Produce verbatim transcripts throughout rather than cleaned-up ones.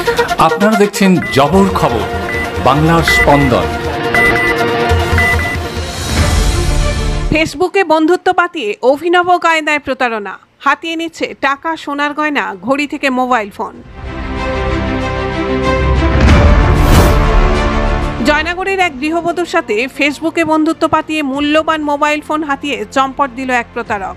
আপনারা দেখছেন জবর খবর, বাংলার স্পন্দন। ফেসবুকে বন্ধুত্ব পাতিয়ে অভিনব কায়দায় প্রতারণা, হাতিয়ে নিচ্ছে টাকা, সোনার গয়না, ঘড়ি থেকে মোবাইল ফোন। জয়নগরের এক গৃহবধূর সাথে ফেসবুকে বন্ধুত্ব পাতিয়ে মূল্যবান মোবাইল ফোন হাতিয়ে চম্পট দিল এক প্রতারক।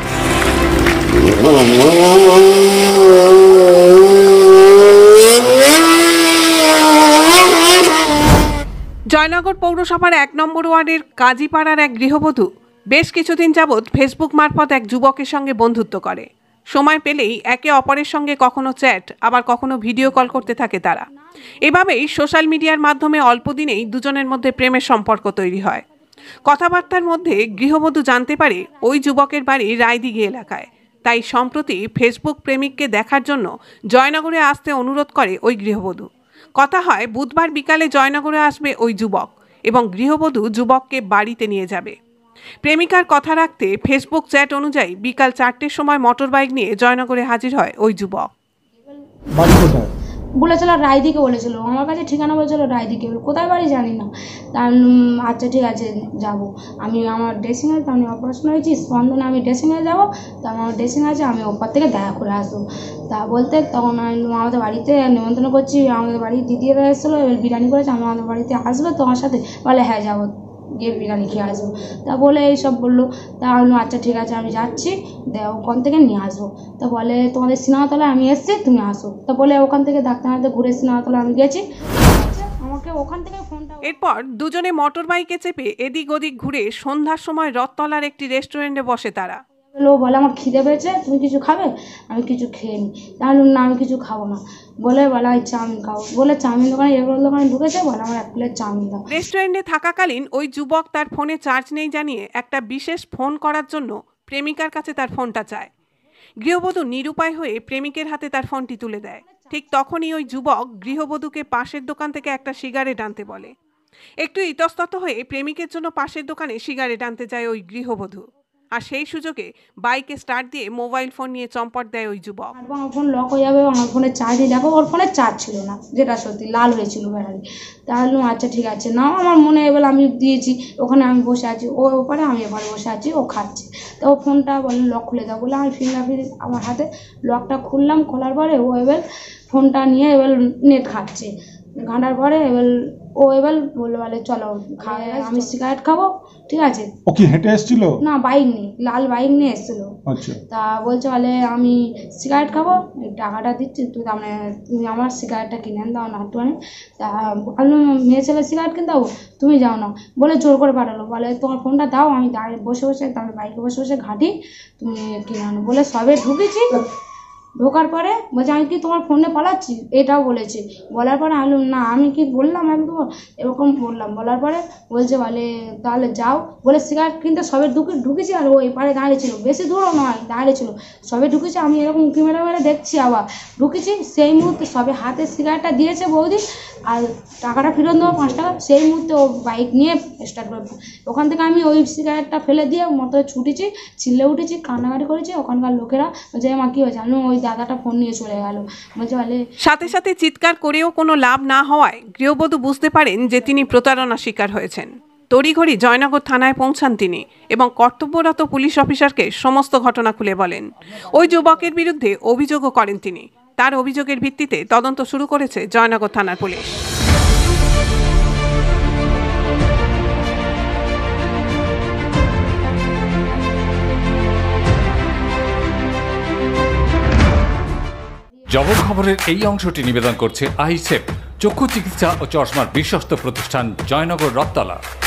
জয়নগর পৌরসভার এক নম্বর ওয়ার্ডের কাজীপাড়ার এক গৃহবধূ বেশ কিছুদিন যাবৎ ফেসবুক মারফত এক যুবকের সঙ্গে বন্ধুত্ব করে। সময় পেলেই একে অপরের সঙ্গে কখনো চ্যাট, আবার কখনো ভিডিও কল করতে থাকে তারা। এভাবেই সোশ্যাল মিডিয়ার মাধ্যমে অল্প দিনেই দুজনের মধ্যে প্রেমের সম্পর্ক তৈরি হয়। কথাবার্তার মধ্যে গৃহবধূ জানতে পারে ওই যুবকের বাড়ি রায়দিঘি এলাকায়। তাই সম্প্রতি ফেসবুক প্রেমিককে দেখার জন্য জয়নগরে আসতে অনুরোধ করে ওই গৃহবধূ। কথা হয় বুধবার বিকালে জয়নগরে আসবে ওই যুবক এবং গৃহবধূ যুবককে বাড়িতে নিয়ে যাবে। প্রেমিকার কথা রাখতে ফেসবুক চ্যাট অনুযায়ী বিকাল চারটের সময় মোটর বাইক নিয়ে জয়নগরে হাজির হয় ওই যুবক। বলেছিল রায়দিকে, বলেছিল আমার কাছে ঠিকানা বলেছিল রায়দিকে, কোথায় বাড়ি জানি না। তার আচ্ছা ঠিক আছে যাব, আমি আমার ড্রেসিংয়ে, আমি অপারেশন হয়েছি স্পন্দনে, আমি ড্রেসিংয়ে যাবো, তা আমার ড্রেসিং আছে, আমি ওপর থেকে দেখা করে আসবো। তা বলতে তখন আমি আমাদের বাড়িতে নিমন্ত্রণ করছি, আমাদের বাড়ির দিদিরা এসেছিলো, বিরিয়ানি করেছে, আমি আমাদের বাড়িতে আসবে তোমার সাথে, বলে হ্যাঁ যাবো, গিয়ে বিরিয়ানি খেয়ে আসবো। তা বলে এইসব বললো। তা আমি আচ্ছা ঠিক আছে আমি যাচ্ছি, ওখান থেকে নিয়ে আসবো। তা বলে তোমাদের সিনেমাতলায় আমি এসছি, তুমি আসো। তা বলে ওখান থেকে ডাক্তার হাতে ঘুরে সিনেমাতলায় আমি গেছি, আমাকে ওখান থেকে ফোনটা। এরপর দুজনে মোটর বাইকে চেপে এদিক ওদিক ঘুরে সন্ধ্যার সময় রথতলার একটি রেস্টুরেন্টে বসে তারা। ও বলে আমার খিদে পেয়েছে, তুমি কিছু খাবে? আমি কিছু খেয়ে নিই। তাহলে না আমি কিছু খাবো না, বলে বলে আমি চাউমিন খাবো। বলে চাউমিন দোকানে এগুলো দোকানে ঢুকেছে, বলে আমার এক প্লেট চাউমিন দাও। রেস্টুরেন্টে থাকাকালীন ওই যুবক তার ফোনে চার্জ নেই জানিয়ে একটা বিশেষ ফোন করার জন্য প্রেমিকার কাছে তার ফোনটা চায়। গৃহবধূ নিরুপায় হয়ে প্রেমিকের হাতে তার ফোনটি তুলে দেয়। ঠিক তখনই ওই যুবক গৃহবধূকে পাশের দোকান থেকে একটা সিগারেট আনতে বলে। একটু ইতস্তত হয়ে প্রেমিকের জন্য পাশের দোকানে সিগারেট আনতে যায় ওই গৃহবধূ। আর সেই সুযোগে বাইকে স্টার্ট দিয়ে মোবাইল ফোন নিয়ে চম্পট দেয় ওই যুবক। আমার ফোন লক হয়ে যাবে, আমার ফোনে চার্জ দিয়ে দেখো, ওর ফোনে চার্জ ছিল না, যেটা সত্যি লাল হয়েছিল ব্যাটারি। তাহলে আচ্ছা ঠিক আছে না, আমার মনে এবার আমি দিয়েছি, ওখানে আমি বসে আছি, ও ওপারে আমি এবারে বসে আছি, ও খাচ্ছে। তো ও ফোনটা বলে লক খুলে দাও, বলে আমি ফিঙ্গারপ্রিন্ট আমার হাতে লকটা খুললাম, খোলার পরে ও এবার ফোনটা নিয়ে এবার নেট ঘাঁটছে, ঘাঁটার পরে এবার ও এবার বললো বলে চলো খাওয়া, আমি সিগারেট খাবো, ঠিক আছে। ও কি হেঁটে এসেছিল? না, বাইক নিয়ে, লাল বাইক নিয়ে এসেছিল। আচ্ছা। তা বলছে বলে আমি সিগারেট খাবো, টাকাটা দিচ্ছি, তুই তার মানে তুমি আমার সিগারেটটা কিনে দাও না একটুখানি। তা আমি মেয়ে ছেলে সিগারেট কিনতে যাবো, তুমি যাও না, বলে জোর করে পাঠালো। বলে তোমার ফোনটা দাও, আমি দাঁড়িয়ে বসে বসে তাহলে বাইকে বসে বসে ঘাঁটি, তুমি কিনে আনো। বলে সবে ঢুকেছি, ঢোকার পরে বলছে আমি কি তোমার ফোনে পালাচ্ছি, এটাও বলেছে। বলার পরে আমি না আমি কি বললাম একদম এরকম বললাম। বলার পরে বলছে বলে তাহলে যাও, বলে সিগারেট কিনতে সবে ঢুকে ঢুকেছি আর ও এপারে দাঁড়িয়েছিল, বেশি দূরও নয়, দাঁড়িয়েছিল, সবে ঢুকেছি, আমি এরকম উঁকি মেরে মেরে দেখছি, আবার ঢুকেছি, সেই মুহূর্তে সবে হাতে সিগারেটটা দিয়েছে বৌদি আর টাকাটা ফেরত দেবো পাঁচ টাকা, সেই মুহূর্তে ও বাইক নিয়ে স্টার্ট করে। ওখান থেকে আমি ওই সিগারেটটা ফেলে দিয়ে মতো ছুটেছি, চিল্লে উঠেছি, কান্নাকাটি করেছি। ওখানকার লোকেরা বলছে মা কি হয়েছে, আমি ওই দাদাটা ফোন নিয়ে চলে গেল। বলছে বলে সাথে সাথে চিৎকার করেও কোনো লাভ না হওয়ায় গৃহবধূ বুঝতে পারেন যে তিনি প্রতারণা শিকার হয়েছেন। তড়িঘড়ি জয়নগর থানায় পৌঁছান তিনি এবং কর্তব্যরত পুলিশ অফিসারকে সমস্ত ঘটনা খুলে বলেন। ওই যুবকের বিরুদ্ধে অভিযোগও করেন তিনি। তার অভিযোগের ভিত্তিতে তদন্ত শুরু করেছে জয়নগর থানার পুলিশ। জবর খবরের এই অংশটি নিবেদন করছে আইসেপ, চক্ষু চিকিৎসা ও চশমার বিশ্বস্ত প্রতিষ্ঠান, জয়নগর রথতলা।